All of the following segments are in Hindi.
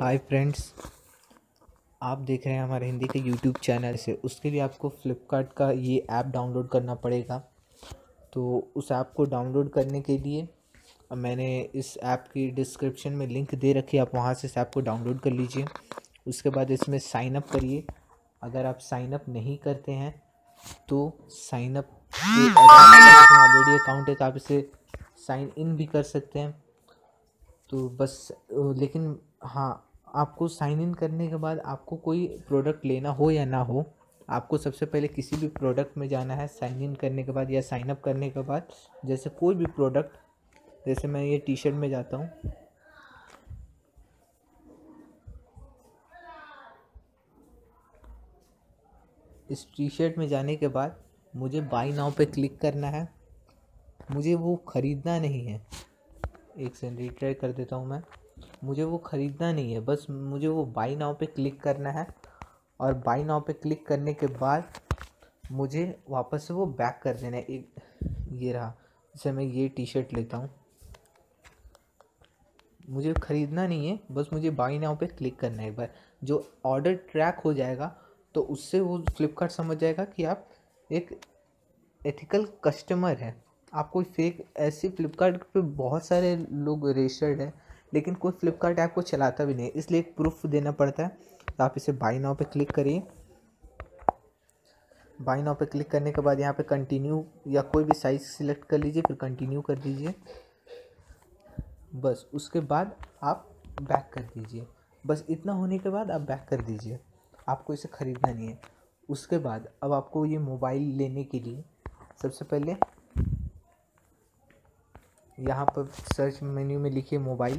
हाय फ्रेंड्स, आप देख रहे हैं हमारे हिंदी के यूट्यूब चैनल से। उसके लिए आपको फ्लिपकार्ट का ये ऐप डाउनलोड करना पड़ेगा। तो उस ऐप को डाउनलोड करने के लिए मैंने इस ऐप की डिस्क्रिप्शन में लिंक दे रखी है, आप वहाँ से इस ऐप को डाउनलोड कर लीजिए। उसके बाद इसमें साइन अप करिए। अगर आप साइन अप नहीं करते हैं तो साइन अप अगर ऑलरेडी अकाउंट है तो आप इसे साइन इन भी कर सकते हैं। तो बस लेकिन हाँ, आपको साइन इन करने के बाद आपको कोई प्रोडक्ट लेना हो या ना हो, आपको सबसे पहले किसी भी प्रोडक्ट में जाना है साइन इन करने के बाद या साइन अप करने के बाद। जैसे कोई भी प्रोडक्ट, जैसे मैं ये टी शर्ट में जाता हूँ, इस टी शर्ट में जाने के बाद मुझे बाय नाउ पे क्लिक करना है। मुझे वो ख़रीदना नहीं है, एक सेकंड रिट्राई कर देता हूँ मैं। मुझे वो ख़रीदना नहीं है, बस मुझे वो बाय नाउ पे क्लिक करना है। और बाय नाउ पे क्लिक करने के बाद मुझे वापस से वो बैक कर देना है। एक ये रहा, जैसे मैं ये टी शर्ट लेता हूँ, मुझे ख़रीदना नहीं है, बस मुझे बाय नाउ पे क्लिक करना है। एक बार जो ऑर्डर ट्रैक हो जाएगा तो उससे वो फ्लिपकार्ट समझ जाएगा कि आप एक एथिकल कस्टमर हैं। आप कोई फेक, ऐसे फ्लिपकार्ट पे बहुत सारे लोग रजिस्टर्ड हैं लेकिन कोई फ्लिपकार्ट ऐप को चलाता भी नहीं, इसलिए एक प्रूफ देना पड़ता है। तो आप इसे बाय नाउ पे क्लिक करिए। बाय नाउ पे क्लिक करने के बाद यहाँ पे कंटिन्यू या कोई भी साइज़ सिलेक्ट कर लीजिए, फिर कंटिन्यू कर दीजिए। बस उसके बाद आप बैक कर दीजिए। बस इतना होने के बाद आप बैक कर दीजिए, आपको इसे ख़रीदना नहीं है। उसके बाद अब आपको ये मोबाइल लेने के लिए सबसे पहले यहाँ पर सर्च मेन्यू में लिखिए मोबाइल।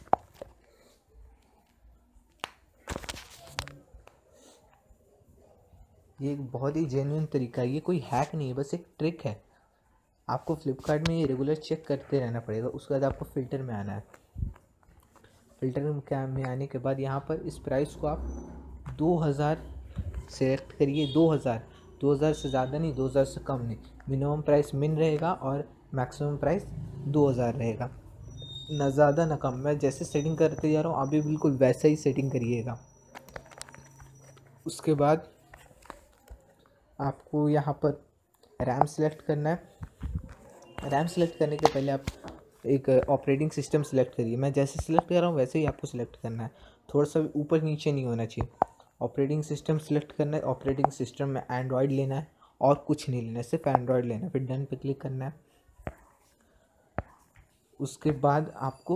ये एक बहुत ही जेन्युइन तरीका है, ये कोई हैक नहीं है, बस एक ट्रिक है। आपको फ्लिपकार्ट में ये रेगुलर चेक करते रहना पड़ेगा। उसके बाद आपको फ़िल्टर में आना है। फ़िल्टर में आने के बाद यहाँ पर इस प्राइस को आप 2000 सेलेक्ट करिए। 2000 से ज़्यादा नहीं, 2000 से कम नहीं। मिनिमम प्राइस मिन रहेगा और मैक्सिमम प्राइस 2000 रहेगा, ना ज़्यादा ना कम। मैं जैसे सेटिंग करते जा रहा हूँ आप भी बिल्कुल वैसा ही सेटिंग करिएगा। उसके बाद आपको यहाँ पर रैम सेलेक्ट करना है। रैम सेलेक्ट करने के पहले आप एक ऑपरेटिंग सिस्टम सेलेक्ट करिए। मैं जैसे सिलेक्ट कर रहा हूँ वैसे ही आपको सिलेक्ट करना है, थोड़ा सा ऊपर नीचे नहीं होना चाहिए। ऑपरेटिंग सिस्टम सेलेक्ट करना है। ऑपरेटिंग सिस्टम में एंड्रॉयड लेना है और कुछ नहीं लेना है, सिर्फ एंड्रॉयड लेना है। फिर डन पे क्लिक करना है। उसके बाद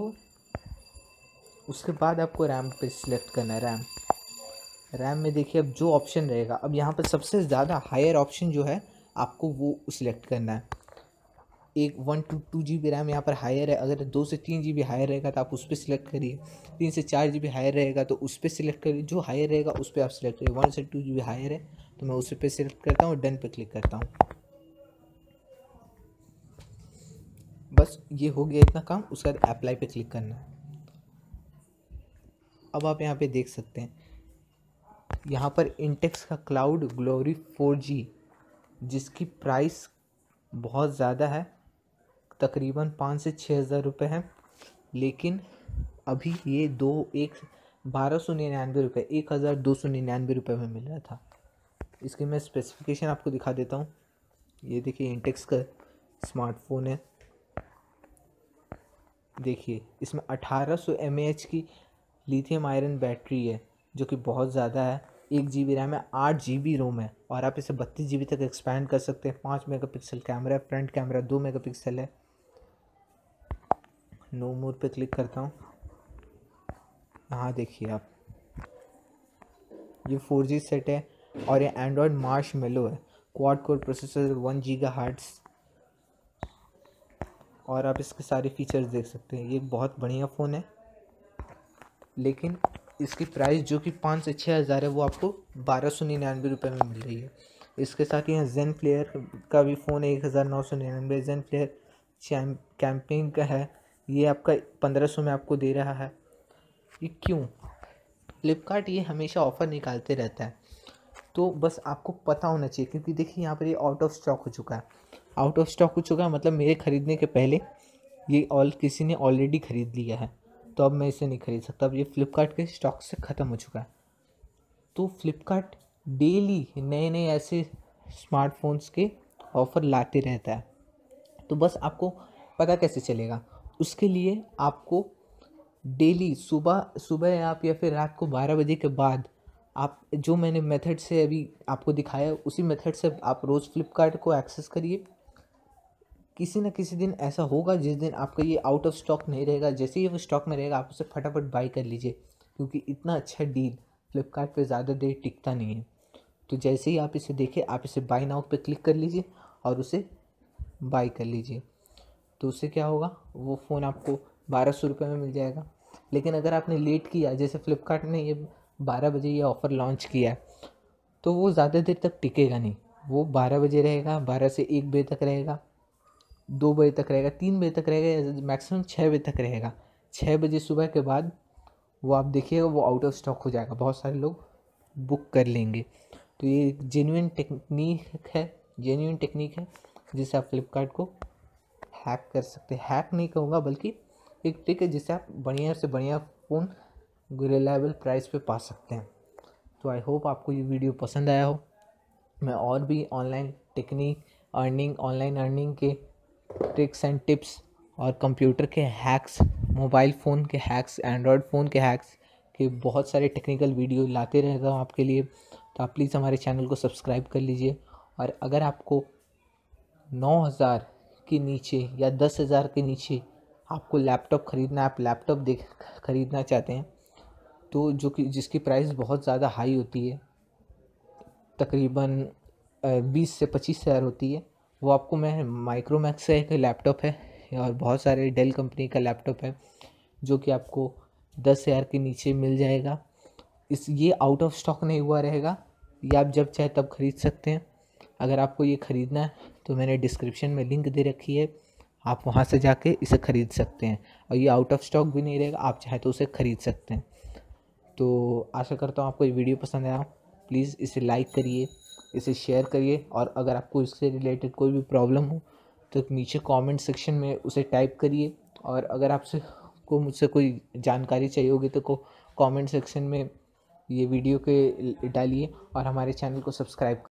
आपको रैम पे सिलेक्ट करना है। रैम में देखिए अब जो ऑप्शन रहेगा, अब यहाँ पर सबसे ज़्यादा हायर ऑप्शन जो है आपको वो सिलेक्ट करना है। 1 to 2 GB रैम यहाँ पर हायर है। अगर 2 से 3 GB हायर रहेगा तो आप उस पर सिलेक्ट करिए। 3 से 4 GB हायर रहेगा तो उस पर सिलेक्ट करिए। जो हायर रहेगा उस पर आप सिलेक्ट करिए। 1 से 2 GB हायर है तो मैं उस पर सिलेक्ट करता हूँ, डन पे क्लिक करता हूँ। बस ये हो गया इतना काम। उसके बाद अप्लाई पे क्लिक करना है। अब आप यहाँ पे देख सकते हैं, यहाँ पर इंटेक्स का क्लाउड ग्लोरी 4G, जिसकी प्राइस बहुत ज़्यादा है, तकरीबन 5 से 6 हज़ार रुपये है। लेकिन अभी ये 1299 रुपये, 1299 रुपये में मिल रहा था। इसकी मैं स्पेसिफिकेशन आपको दिखा देता हूँ। ये देखिए इंटेक्स का स्मार्टफोन है। देखिए इसमें 1800 mAh की लिथियम आयरन बैटरी है, जो कि बहुत ज़्यादा है। 1 GB रैम है, 8 GB रोम है और आप इसे 32 GB तक एक्सपैंड कर सकते हैं। 5 मेगापिक्सल कैमरा है, फ्रंट कैमरा 2 मेगापिक्सल है। नो मोर पे क्लिक करता हूँ। यहाँ देखिए आप, ये 4G सेट है और ये एंड्रॉयड मार्शमैलो है। क्वाड कोर प्रोसेसर, 1 GHz, और आप इसके सारे फीचर्स देख सकते हैं। ये एक बहुत बढ़िया फ़ोन है, लेकिन इसकी प्राइस जो कि 5 से 6 हज़ार है वो आपको 1299 रुपये में मिल रही है। इसके साथ यहाँ जेन प्लेयर का भी फ़ोन है, 1999। जेन प्लेयर कैंपेन का है, ये आपका 1500 में आपको दे रहा है। ये क्यों? फ्लिपकार्ट ये हमेशा ऑफ़र निकालते रहता है, तो बस आपको पता होना चाहिए। क्योंकि देखिए यहाँ पर ये आउट ऑफ स्टॉक हो चुका है। आउट ऑफ स्टॉक हो चुका है मतलब मेरे ख़रीदने के पहले ये किसी ने ऑलरेडी ख़रीद लिया है। तो अब मैं इसे नहीं खरीद सकता, अब ये फ्लिपकार्ट के स्टॉक से ख़त्म हो चुका है। तो फ्लिपकार्ट डेली नए नए ऐसे स्मार्टफोन्स के ऑफ़र लाते रहता है। तो बस आपको पता कैसे चलेगा, उसके लिए आपको डेली सुबह सुबह आप या फिर रात को 12 बजे के बाद आप जो मैंने मेथड से अभी आपको दिखाया उसी मेथड से आप रोज़ फ्लिपकार्ट को एक्सेस करिए। किसी न किसी दिन ऐसा होगा जिस दिन आपका ये आउट ऑफ स्टॉक नहीं रहेगा, जैसे ही वो स्टॉक में रहेगा आप उसे फटाफट बाई कर लीजिए, क्योंकि इतना अच्छा डील फ्लिपकार्ट पे ज़्यादा देर टिकता नहीं है। तो जैसे ही आप इसे देखें आप इसे बाई नाउ पे क्लिक कर लीजिए और उसे बाई कर लीजिए। तो उससे क्या होगा, वो फ़ोन आपको 1200 रुपये में मिल जाएगा। लेकिन अगर आपने लेट किया, जैसे फ्लिपकार्ट ने ये 12 बजे ये ऑफ़र लॉन्च किया है, तो वो ज़्यादा देर तक टिकेगा नहीं। वो 12 बजे रहेगा, 12 से 1 बजे तक रहेगा, 2 बजे तक रहेगा, 3 बजे तक रहेगा, मैक्सिमम 6 बजे तक रहेगा। 6 बजे सुबह के बाद वो आप देखिएगा वो आउट ऑफ स्टॉक हो जाएगा, बहुत सारे लोग बुक कर लेंगे। तो ये जेन्युइन टेक्निक है जिससे आप फ्लिपकार्ट को हैक कर सकते हैं। हैक नहीं कहूँगा, बल्कि एक ट्रिक है जिससे आप बढ़िया से बढ़िया फ़ोन रिलायबल प्राइस पे पा सकते हैं। तो आई होप आपको ये वीडियो पसंद आया हो। मैं और भी ऑनलाइन अर्निंग के ट्रिक्स एंड टिप्स और कंप्यूटर के हैक्स, मोबाइल फ़ोन के हैक्स, एंड्रॉयड फ़ोन के हैक्स के बहुत सारे टेक्निकल वीडियो लाते रहता हूँ आपके लिए। तो आप प्लीज़ हमारे चैनल को सब्सक्राइब कर लीजिए। और अगर आपको 9,000 के नीचे या 10,000 के नीचे आपको लैपटॉप ख़रीदना, आप लैपटॉप ख़रीदना चाहते हैं, तो जिसकी प्राइस बहुत ज़्यादा हाई होती है, तकरीबन 20 से 25,000 होती है, वो आपको मैं माइक्रोमैक्स का एक लैपटॉप है और बहुत सारे डेल कंपनी का लैपटॉप है जो कि आपको 10,000 के नीचे मिल जाएगा। ये आउट ऑफ स्टॉक नहीं हुआ रहेगा, ये आप जब चाहे तब ख़रीद सकते हैं। अगर आपको ये ख़रीदना है तो मैंने डिस्क्रिप्शन में लिंक दे रखी है, आप वहाँ से जाके इसे ख़रीद सकते हैं। और ये आउट ऑफ स्टॉक भी नहीं रहेगा, आप चाहे तो उसे ख़रीद सकते हैं। तो आशा करता हूँ आपको ये वीडियो पसंद आया। प्लीज़ इसे लाइक करिए, इसे शेयर करिए, और अगर आपको इससे रिलेटेड कोई भी प्रॉब्लम हो तो नीचे कमेंट सेक्शन में उसे टाइप करिए। और अगर मुझसे कोई जानकारी चाहिए होगी तो कमेंट सेक्शन में ये वीडियो के डालिए और हमारे चैनल को सब्सक्राइब